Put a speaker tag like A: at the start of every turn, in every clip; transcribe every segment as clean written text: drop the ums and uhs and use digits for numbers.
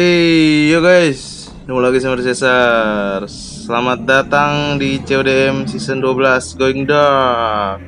A: Yo guys, ketemu lagi sama Cesar. Selamat datang di CODM Season 12 Going Dark.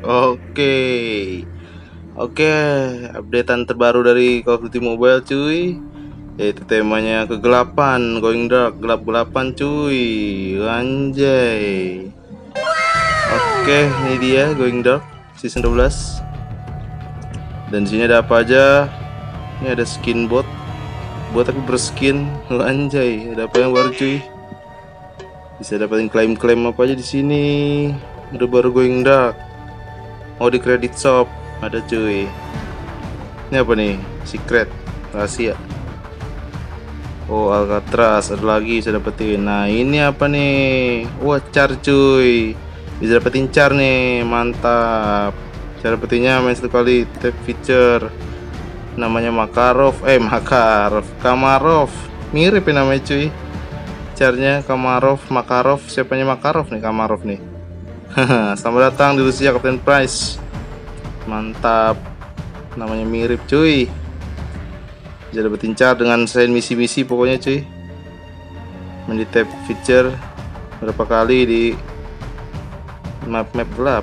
A: Oke, updatean terbaru dari Call of Duty Mobile cuy. Yaitu temanya kegelapan, Going Dark, gelap-gelapan cuy. Anjay. Oke, ini dia Going Dark Season 12. Dan di sini ada apa aja? Ini ada skin bot tapi berskin. Anjay, ada apa yang baru cuy? Bisa dapetin klaim-klaim apa aja di sini. Udah baru Going Dark. Oh, di credit shop ada cuy. Ini apa nih? Secret, rahasia. Oh, Alcatraz ada lagi bisa dapetin. Nah, ini apa nih? Wah, char cuy. Bisa dapetin char nih, mantap. Cara dapetinnya main satu kali, tap feature. Namanya Makarov, Kamarov, mirip ya namanya cuy. Caranya Makarov, siapanya Makarov nih, Kamarov nih. Selamat datang di Rusia, Captain Price. Mantap, namanya mirip cuy. Bisa dapetin car dengan selain misi-misi pokoknya cuy. Main di tab feature berapa kali di map gelap.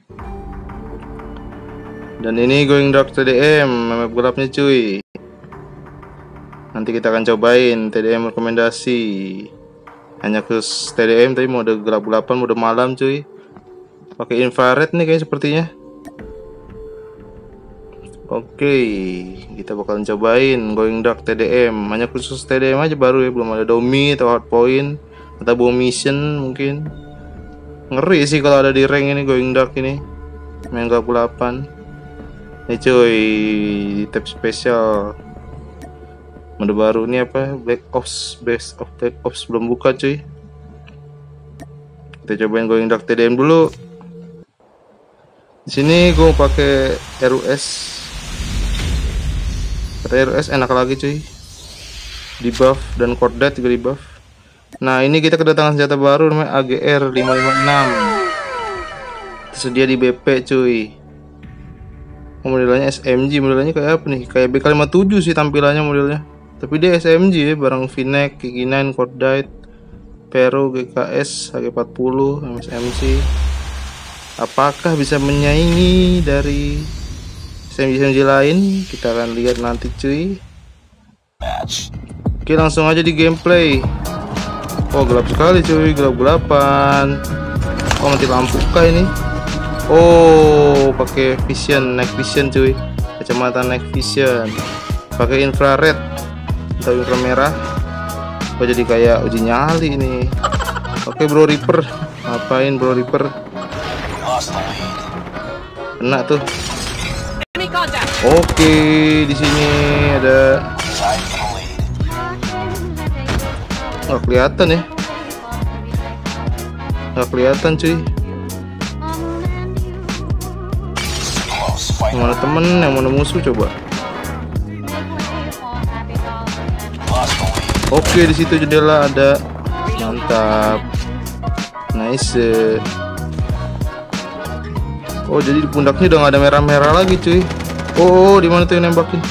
A: Dan ini Going Dark TDM, map gelapnya cuy. Nanti kita akan cobain TDM rekomendasi. Hanya khusus TDM tapi mode gelap-gelapan, mode malam cuy. Pakai infrared nih kayak sepertinya. Oke, kita bakalan cobain Going Dark TDM. Hanya khusus TDM aja baru ya, belum ada Domi atau Hardpoint atau Bomb Mission mungkin. Ngeri sih kalau ada di rank ini Going Dark ini. Main gelap-gelapan. Nih cuy, di tab spesial mode baru ini apa? Black Ops, Best of Black Ops belum buka cuy. Kita cobain Going Dark TDM dulu. Di sini gue pakai RUS. Kata RUS enak lagi cuy. Di buff dan Cordet juga di buff. Nah, ini kita kedatangan senjata baru namanya AGR 556. Tersedia di BP cuy. Modelnya SMG, modelnya kayak apa nih? Kayak BK57 sih tampilannya modelnya. Tapi dia SMG ya, barang V-neck, Kiki9, Cordite, Pero, GKS, HG40, MSMC. Apakah bisa menyaingi dari SMG-SMG lain? Kita akan lihat nanti cuy. Oke, langsung aja di gameplay. Oh, gelap sekali cuy, gelap-gelapan. Oh, mati lampu kah ini? Oh, pakai vision, night vision cuy, kacamata night vision, pakai infrared atau inframerah. Oh, jadi kayak uji nyali nih. Oke bro Reaper, ngapain bro Reaper? Kena tuh. Oke, di sini ada. Nggak kelihatan ya? Nggak kelihatan cuy. Yang mana temen, yang mana musuh coba. Oke, di situ jendela ada. Mantap. Nice. Oh, jadi di pundaknya udah nggak ada merah-merah lagi cuy. Oh, di mana tuh yang nembakin?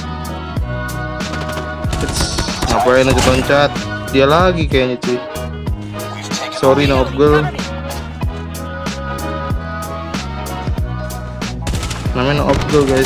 A: Ngapain loncat-loncat? Dia lagi kayaknya cuy. Sorry Noob Girl. Namanya Noob Girl guys.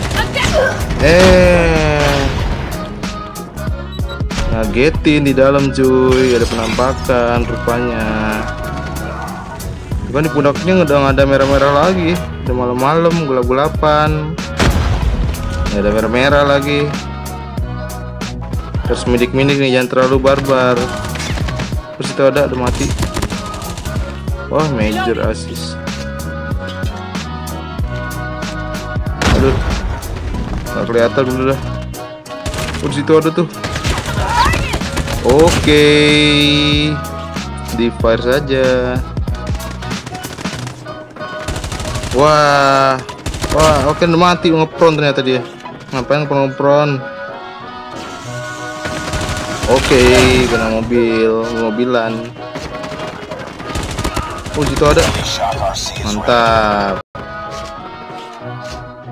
A: Ngagetin di dalam cuy, ada penampakan rupanya. Bukan di pundaknya udah nggak ada merah-merah lagi. Udah malam-malam, gelap-gelapan. Nggak ada merah-merah lagi. Terus midik-midik nih, jangan terlalu barbar. Terus itu ada mati. Wah, major assist. Aduh, nggak kelihatan dulu dah. Oh, di situ ada tuh. Oke, di fire saja. Wah, oke udah mati, ngepron ternyata dia. Ngapain ngepron? Oke, kena mobilan. Oh, di situ ada. Mantap.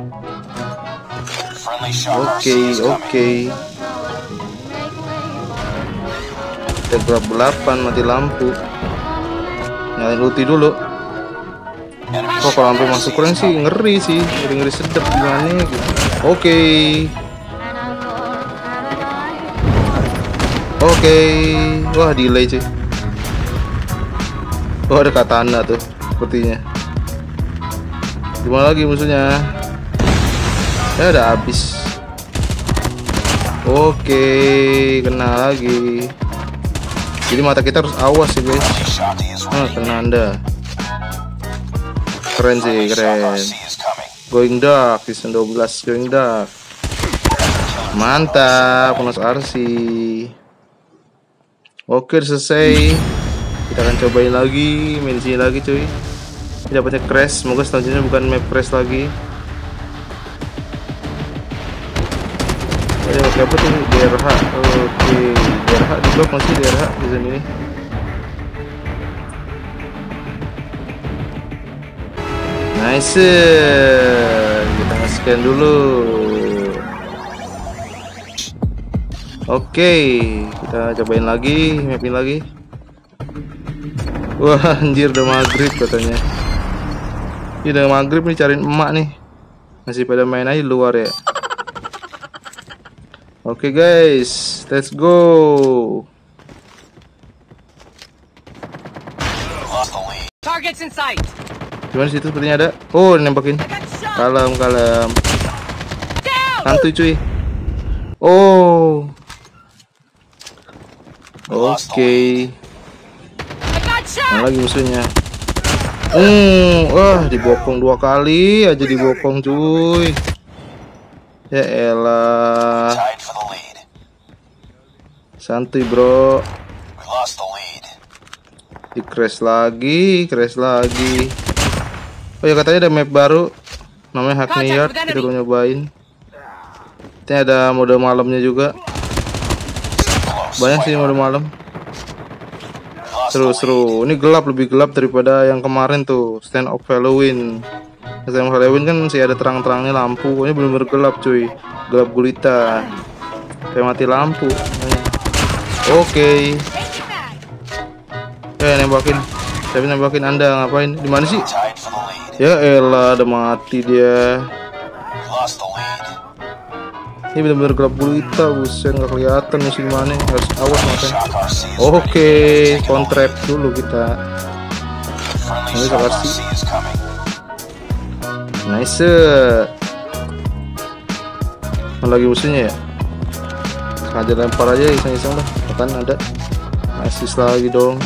A: Oke. Udah gelap-gelapan, mati lampu. Nyalain ulti dulu. Oh, kalau sampai masuk rank sih ngeri sih, ngeri sedap gimana gitu. Oke. Wah, delay cuy. Oh, ada katana tuh sepertinya. Gimana lagi musuhnya? Ya udah habis. Oke, kena lagi. Jadi mata kita harus awas sih guys. Kena Anda. Keren sih, keren. Going dark, season 12 going dark. Mantap, bonus RC. Oke, selesai. Kita akan cobain lagi, main sini lagi cuy. Dapatnya crash, semoga selanjutnya bukan map crash lagi. Ada apa tuh? DRH. Oke, DRH di blok masih DRH season ini. Nice. Kita nge-scan dulu. Oke, kita cobain lagi, mapin lagi. Wah, anjir udah maghrib katanya. Ini udah maghrib nih, cariin emak nih. Masih pada main aja luar ya. Oke guys, let's go.
B: Targets in sight.
A: Gimana situ sepertinya ada. Oh, nembakin. Kalem. Santuy cuy. Oh. Oke. Mana lagi musuhnya? Wah, dibokong 2 kali aja dibokong cuy. Ya elah. Santuy bro. Di crash lagi. Oh ya, katanya ada map baru namanya Hackneyard, kita belum nyobain. Ini ada mode malamnya juga. Banyak sih mode malam. Seru. Ini lebih gelap daripada yang kemarin tuh, Stand of Halloween. Stand of Halloween kan masih ada terang-terangnya lampu. Ini bener-bener gelap cuy. Gelap gulita. Kayak mati lampu. Oke. Nembakin Anda ngapain? Di mana sih? Ya elah, ada mati dia. Ini benar-benar gelap gulita, buset, nggak kelihatan musuh mana. Harus awas makanya. Oke, kontrap dulu kita. Ini kasih. Nice. Mana lagi musuhnya ya? Sengaja lempar aja iseng-iseng lah. Kan ada. Asis lagi dong.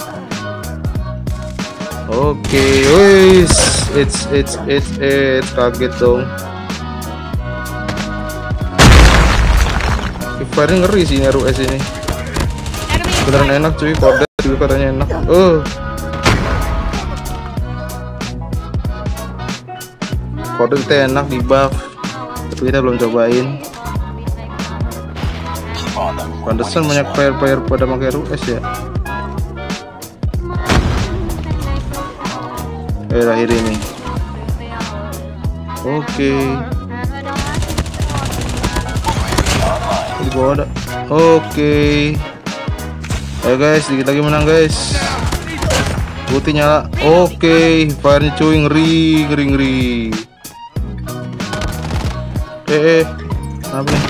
A: Oke, wis, it's kaget dong. Fire ngeri sih ini RUS ini. Beneran enak cuy, kode juga katanya enak. Kode kita enak di buff, tapi kita belum cobain. Pantesan banyak player pada pakai RUS ya. Akhir ini. Oke. Di bawah ada. Oke. Ayo guys, dikit lagi menang guys. Putih nyala. Oke, fire-nya cuy, ngeri. Apa nih?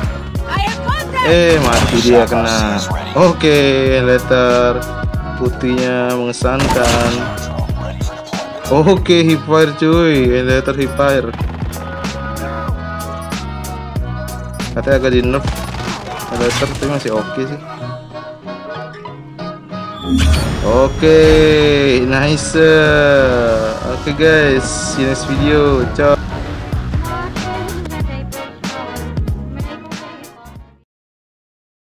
A: Mati dia kena. Oke, letter putihnya mengesankan. Oke, hipfire cuy, letter hipfire. Katanya agak di nerf. Letter tapi masih oke sih. Oke, nice. Oke guys, see you next video. Ciao.